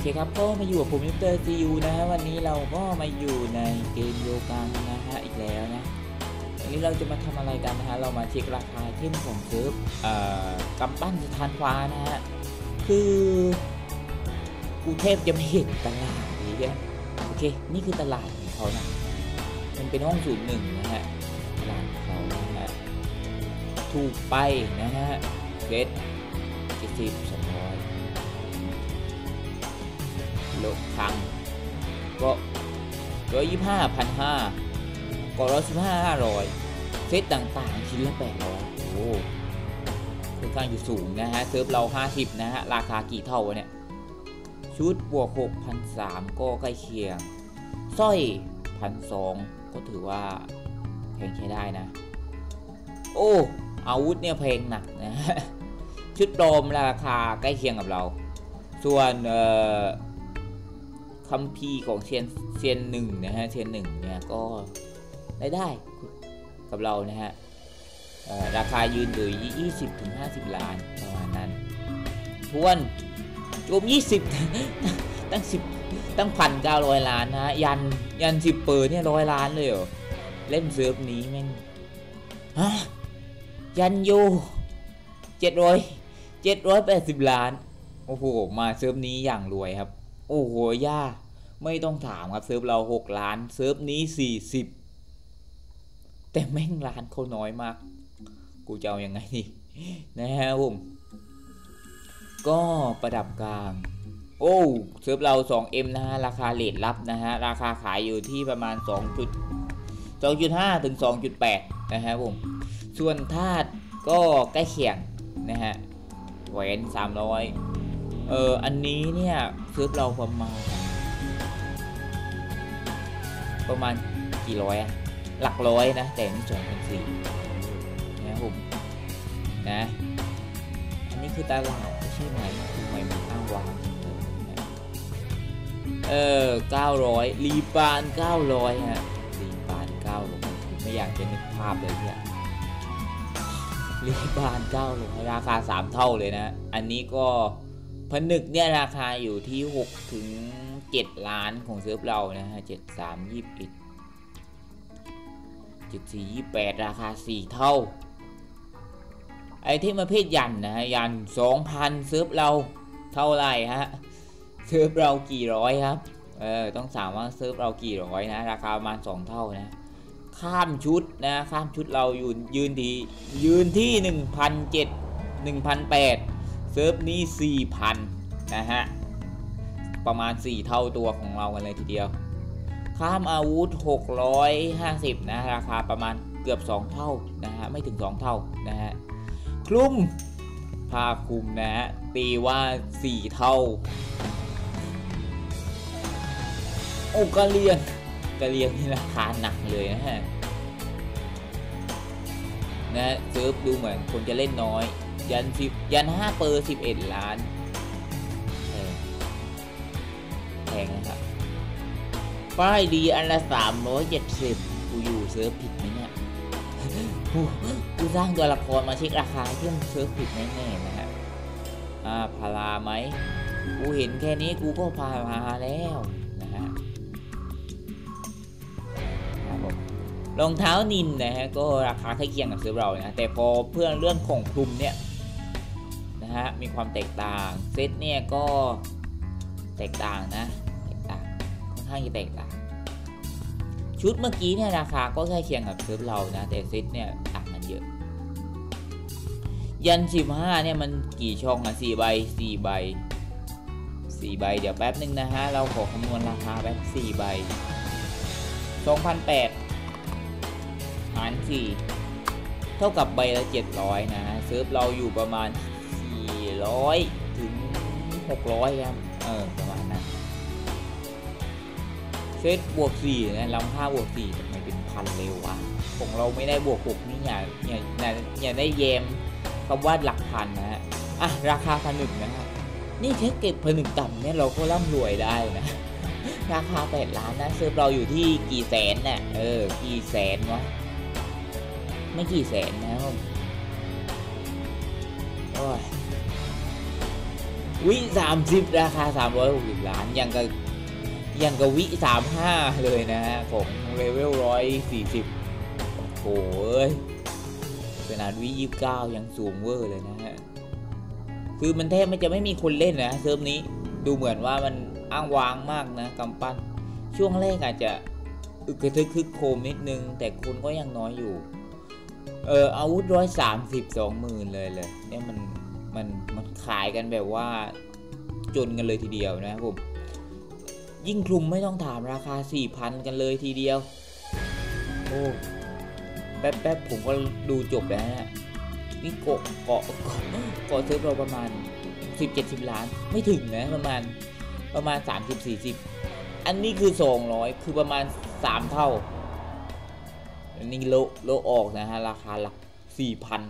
เคครับก็มาอยู่กับผมมิสเตอร์ซียูนะฮะวันนี้เราก็มาอยู่ในเกมโยกังนะฮะอีกแล้วนะวันนี้เราจะมาทำอะไรกันนะฮะเรามาเช็คราคาเทมของเซิร์ฟกำปั้นสถานฟ้านะฮะคือกูเทพจะไม่เห็นตลาดเลยเนี่ยโอเคนี่คือตลาดของเขานะมันเป็นห้อง01นะฮะตลาดของเขานะฮะถูกไปนะฮะเฟส70 200ลดครั้งก็125,500ก็115,500เซตต่างๆชิ้นละ800โอ้ค่อนข้างอยู่สูงนะฮะเซิร์ฟเรา50นะฮะราคากี่เท่าวะเนี่ยชุดบวก 6,300 ก็ใกล้เคียงสร้อย 1,200 ก็ถือว่าแพงใช้ได้นะโอ้อาวุธเนี่ยแพงหนักนะชุดโปรมราคาใกล้เคียงกับเราส่วนคัมภีร์ของเซียนหนึ่งนะฮะเซียนหนึ่งเนี่ยก็ได้กับเรานะฮะราคายืนอยู่20-50 ล้านประมาณนั้นทวนโจม20 ตั้ง 1,900 ล้านนะยัน10 เปิดเนี่ย100 ล้านเลยเหรอเล่นเซิร์ฟนี้แม่งฮะยันอยู่780 ล้านโอ้โหมาเซิร์ฟนี้อย่างรวยครับโอ้โหย่าไม่ต้องถามครับเซิร์ฟเรา6 ล้านเซิร์ฟนี้40แต่แม่งล้านเขาน้อยมากกูจะเอายังไงนี่นะฮะผมก็ประดับกลางโอ้เซิร์ฟเรา 2M นะฮะราคาเลทลับนะฮะราคาขายอยู่ที่ประมาณ 2.5 ถึง 2.8 นะฮะผมส่วนธาตุก็ใกล้เคียงนะฮะแหวน300อันนี้เนี่ยเซิร์ฟเราประมาณกี่ร้อยอะหลักร้อยนะแต่นี่2,400นะผมนะอันนี้คือตลาดใช่ไหมทำไมมันอ้างว้าง900รีบาน900ฮะรีบาน900ไม่อยากจะนึกภาพเลยเนี่ยรีบาน900ราคา3 เท่าเลยนะอันนี้ก็ผนึกเนี่ยราคาอยู่ที่6 ถึง 7 ล้านของเซิร์ฟเรานะฮะ73 21 74 28ราคา4 เท่าไอเทมประเภทยันนะฮะยัน 2,000 เซิร์ฟเราเท่าไหร่ฮะเซิร์ฟเรากี่ร้อยครับต้องถามว่าเซิร์ฟเรากี่ร้อยนะราคาประมาณ2 เท่านะข้ามชุดนะข้ามชุดเรายืนที่ 1,700 1,800 เซิร์ฟนี้ 4,000 นะฮะประมาณ4 เท่าตัวของเรากันเลยทีเดียวข้ามอาวุธ650นะราคาประมาณเกือบ2 เท่านะฮะไม่ถึง2 เท่านะฮะคลุมผ้าคลุมนะฮะตีว่า4 เท่าโอ้กะเลียงนี่ราคาหนักเลยนะฮะนะเซิร์ฟดูเหมือนคนจะเล่นน้อยยัน5 เปอร์11 ล้านแพงนะครับป้ายดีอันละ370กูอยู่เซิร์ฟผิดไหมเนี่ยกูสร้างตัวละครมาเช็คราคาที่มันเซิร์ฟผิดแน่ๆนะฮะพาราไหมกูเห็นแค่นี้กูก็พาราแล้วนะฮะรองเท้านินนะฮะก็ราคาใกล้เคียงกับเซิร์ฟเรานะแต่พอเพื่อเรื่องของคลุมเนี่ยนะฮะมีความแตกต่างเซตเนี่ยก็แตกต่างนะค่อนข้างจะแตกต่างชุดเมื่อกี้เนี่ยราคาก็ใกล้เคียงกับเซิร์ฟเรานะแต่เซตเนี่ยต่างกันเยอะยัน15เนี่ยมันกี่ช่องอ่ะ4 ใบเดี๋ยวแป๊บนึงนะฮะเราขอคำนวณราคาแบบ4 ใบ 2,800 หาร 4เท่ากับใบละ700นะฮะเซิร์ฟเราอยู่ประมาณ400 ถึง 600ครับประมาณนั้นเซตบวก4นะลำค่าบวก4ทำไมเป็นพันเร็ววะของเราไม่ได้บวก6นี่อย่าได้แยมคำว่าหลักพันนะฮะราคาผนึกนะครับนี่แค่เก็บผนึกต่ำเนี่ยเราก็ร่ำรวยได้นะราคา8 ล้านนะเซิร์ฟเราอยู่ที่กี่แสนเนี่ยกี่แสนวะไม่กี่แสนนะครับโอ้ยวิ30ราคา360ล้านยังกับวิ35เลยนะฮะของเลเวล140โอ้ยขนาดวิ29ยังสูงเวอร์เลยนะฮะคือมันแทบจะไม่มีคนเล่นนะเซิร์ฟนี้ดูเหมือนว่ามันอ้างว้างมากนะกำปั้นช่วงแรกอาจจะอึกกระทึกคึกโครมนิดนึงแต่คนก็ยังน้อยอยู่อาวุธ130-20,000เลยเนี่ยมันขายกันแบบว่าจนกันเลยทีเดียวนะครับผมยิ่งคลุมไม่ต้องถามราคา 4,000 กันเลยทีเดียวโอ้แป๊บผมก็ดูจบแล้วนะนี่เกาะเซิร์ฟเราประมาณ 10-70 ล้านไม่ถึงนะประมาณ 30-40 อันนี้คือ200คือประมาณ3เท่าอันนี้โลออกนะฮะราคาหลัก 4,000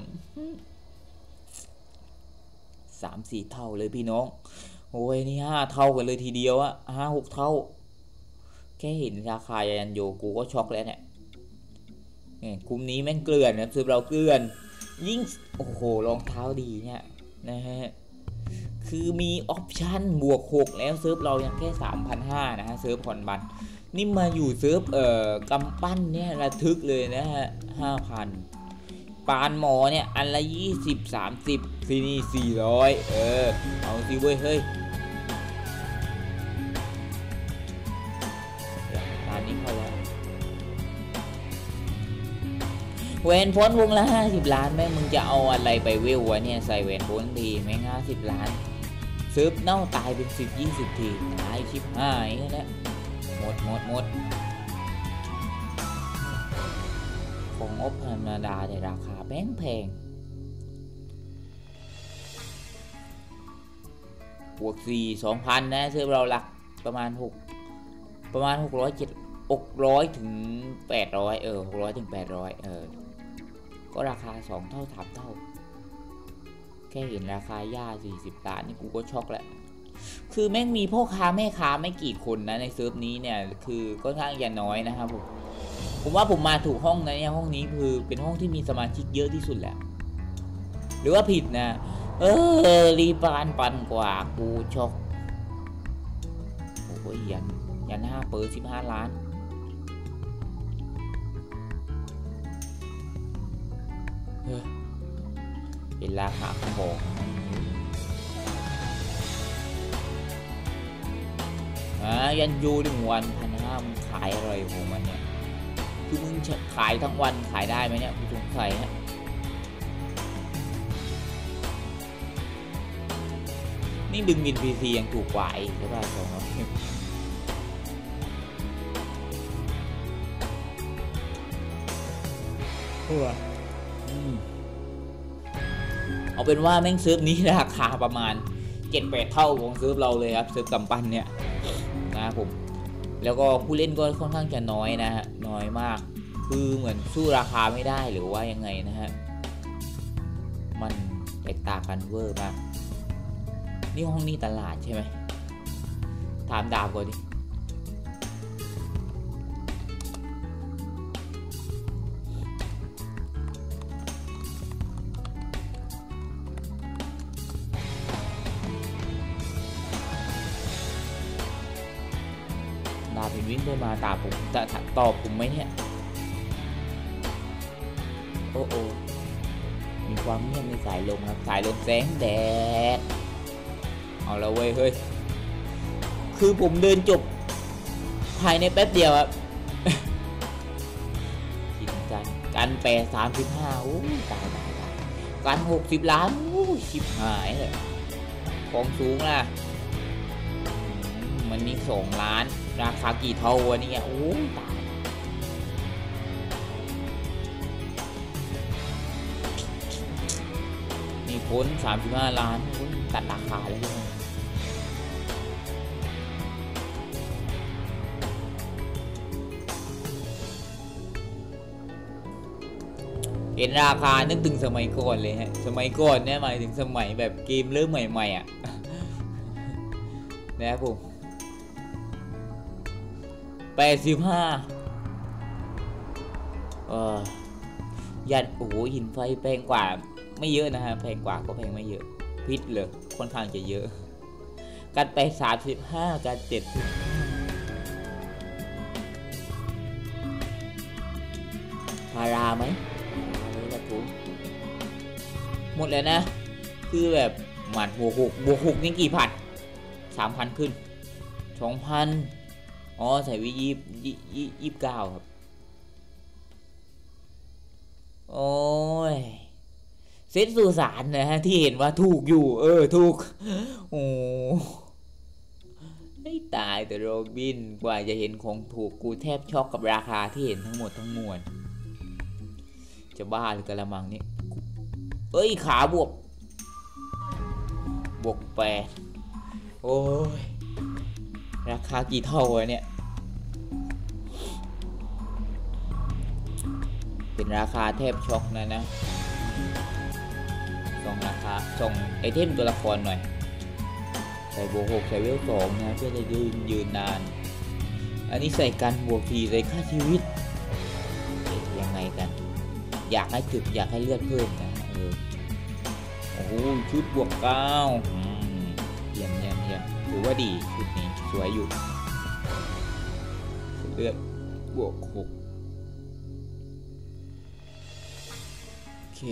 3-4 เท่าเลยพี่น้องโอ้ยนี่5เท่ากันเลยทีเดียวอะ5-6 เท่าแค่เห็นราคายันโยกูก็ช็อกแล้วเนี่ยคุมนี้แม่งเกลื่อนนะซื้อเราเกลื่อนยิ่งโอ้โหรองเท้าดีเนี่ยนะฮะคือมีออปชั่นบวก6แล้วเซิร์ฟเรายังแค่ 3,500 นะฮะเซิร์ฟผ่อนบัตรนี่มาอยู่เซิร์ฟกำปั้นเนี่ยระทึกเลยนะฮะ 5,000 ปานหมอเนี่ยอันละ20-30ที่นี่400เอาสิเว้ยเฮ้ยตอนนี้เข้าแล้วแหวนพ้นวงละ50 ล้านแม่มึงจะเอาอะไรไปเวลวะเนี่ยใส่แหวนพ้นทีแม่ง50 ล้านซื้อเน่าตายเป็น10-20 ทีตายชิบหายแล้วหมดของอบธรรมดาแต่ราคาแพงบวก2,000นะซื้อเราหลักประมาณ600ถึง800600ถึง800ก็ราคา2เท่า3เท่าแค่เห็นราคาย่า40 ล้านนี่กูก็ช็อกแล้วคือแม่งมีพ่อค้าแม่ค้าไม่กี่คนนะในเซิร์ฟนี้เนี่ยคือค่อนข้างจะน้อยนะครับผมว่าผมมาถูกห้องนะเนี่ยห้องนี้คือเป็นห้องที่มีสมาชิกเยอะที่สุดแหละหรือว่าผิดนะรีบปันกว่ากูช็อกโอ้ยยัน5 เปอร์15 ล้านเป็นราคาของยันยู1 วัน 1,500 มึงขายอะไรของมันเนี่ยคือมึงขายทั้งวันขายได้ไหมเนี่ยกูสงสัยฮะนี่ดึงบิน PC ยังถูกกว่าอีกหรือเปล่าเอาเป็นว่าแม่งเซิร์ฟนี้ราคาประมาณ 7-8 เท่าของเซิร์ฟเราเลยครับเซิร์ฟกำปั้นเนี่ยนะครับผมแล้วก็ผู้เล่นก็ค่อนข้างจะน้อยนะฮะน้อยมากคือเหมือนสู้ราคาไม่ได้หรือว่ายังไงนะฮะมันแตกต่างกันเวอร์มากนี่ห้องนี้ตลาดใช่ไหมถามดาบก่อนดิเป็นวิ่งไปมาตาผมจะตอบผมไหมเนี่ยโอ้มีความเงียบในสายลมครับสายลมแสงแดดเอาละเว้ยเฮ้ยคือผมเดินจบภายในแป๊บเดียวครับคิดกันแปด35โอ้ตายกัน60 ล้านโอ้ชิบหายเลยของสูงล่ะมันนี่2 ล้านราคากี่เท่าวะเนี่ยโอ้ตายนี่พ้น35 ล้านตัดราคาเลยเห็นราคานึกถึงสมัยก่อนเลยฮะสมัยก่อนเนี่ยหมายถึงสมัยแบบเกมเริ่มใหม่ๆอ่ะนะครับผม85ยันโอ้โหหินไฟแพงกว่าไม่เยอะนะฮะแพงกว่าก็แพงไม่เยอะพิษเลยค่อนข้างจะเยอะกันไป35กัน70พาราไหมเลยละทุกหมดแล้วนะคือแบบหมัดบวกหกนี่กี่พัน3,000ขึ้น2,000อ๋อใส่วิ29ครับโอ้ยเซตสุสานนะฮะที่เห็นว่าถูกอยู่ถูกโอ้ไม่ตายแต่โรบินกว่าจะเห็นของถูกกูแทบช็อกกับราคาที่เห็นทั้งหมดทั้งมวลจะบ้าหรือกระมังนี่ขาบวก8โอ้ยราคากี่เท่าวะเนี่ยเป็นราคาแทบช็อกนะส่งราคาส่งไอเทมตัวละครหน่อยใส่บวก6ใส่เวล2นะเพื่อจะยืนนานอันนี้ใส่กันบวก4ใส่ค่าชีวิตยังไงกันอยากให้จุดอยากให้เลือดเพิ่มนะโอ้โหชุดบวก9เยี่ยมถือว่าดีชุดนี้สวยอยู่เลือดบวก6โอเค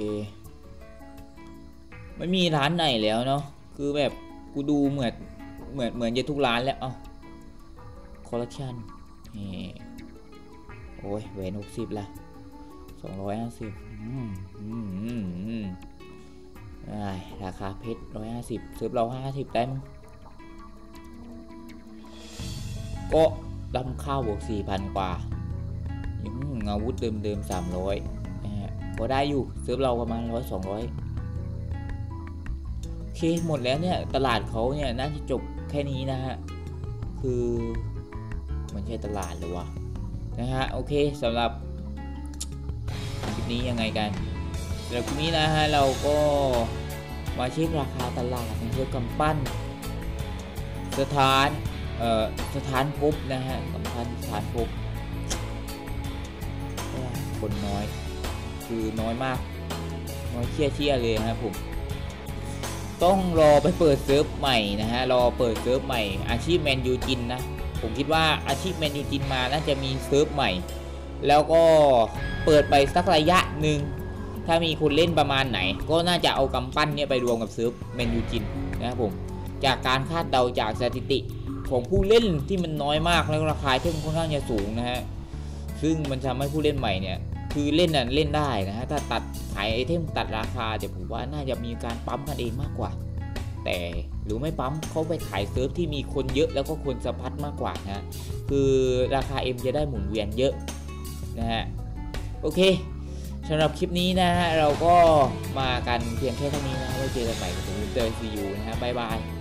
ไม่มีร้านไหนแล้วเนาะคือแบบกูดูเหมือนจะทุกร้านแล้วคอลเลคชันโอ้ยแหวน60ละ250ราคาเพชร150ซื้อเรา50ได้มั้งก็รับข้าวบวก 4,000 กว่าอาวุธเดิม300นะฮะก็ได้อยู่ซื้อเราประมาณ100-200โอเคหมดแล้วเนี่ยตลาดเขาเนี่ยน่าจะจบแค่นี้นะฮะคือมันใช่ตลาดหรือวะนะฮะโอเคสำหรับคลิปนี้ยังไงกันสำหรับคลิปนี้นะฮะเราก็มาเช็คราคาตลาดในเรื่องกำปั้นสถานพบนะฮะกำปั้นสถานพบคนน้อยคือน้อยมากน้อยเชี่ยเลยครับผมต้องรอไปเปิดเซิร์ฟใหม่นะฮะรอเปิดเซิร์ฟใหม่อาชีพแมนยูจินนะผมคิดว่าอาชีพแมนยูจินมาน่าจะมีเซิร์ฟใหม่แล้วก็เปิดไปสักระยะหนึ่งถ้ามีคนเล่นประมาณไหนก็น่าจะเอากำปั้นเนี่ยไปรวมกับเซิร์ฟแมนยูจินนะครับผมจากการคาดเดาจากสถิติของผู้เล่นที่มันน้อยมากแล้วราคาที่มันค่อนข้างจะสูงนะฮะซึ่งมันทำให้ผู้เล่นใหม่เนี่ยคือเล่นได้นะฮะถ้าตัดขายไอเทมตัดราคาเดี๋ยวผมว่าน่าจะมีการปั๊มกันเองมากกว่าแต่หรือไม่ปั๊มเขาไปขายเซิร์ฟที่มีคนเยอะแล้วก็คนสะพัดมากกว่านะคือราคา M จะได้หมุนเวียนเยอะนะฮะโอเคสำหรับคลิปนี้นะฮะเราก็มากันเพียงแค่เท่านี้นะไว้เจอกันใหม่กับผมเจอซียูนะฮะบ๊ายบาย